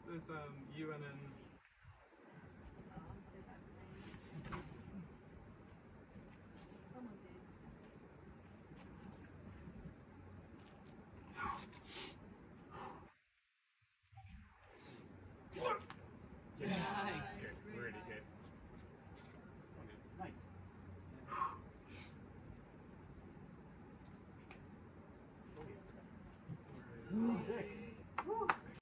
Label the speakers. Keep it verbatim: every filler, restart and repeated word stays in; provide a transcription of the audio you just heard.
Speaker 1: there's um U N N.
Speaker 2: Nice.
Speaker 1: Good, really good.
Speaker 2: Nice. Sick.